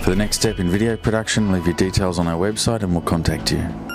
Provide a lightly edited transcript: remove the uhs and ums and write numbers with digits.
For the next step in video production, leave your details on our website and we'll contact you.